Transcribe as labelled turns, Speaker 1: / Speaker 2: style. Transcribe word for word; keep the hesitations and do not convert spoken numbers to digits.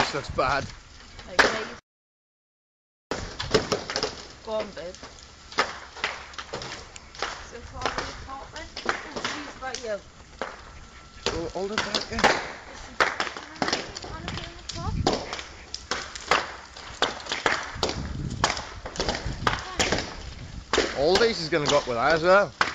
Speaker 1: this looks bad.
Speaker 2: Okay. Go on, babe. So far in the apartment. Oh, she's about you.
Speaker 1: Oh, hold it back, yeah. All these is going to go up with that as well.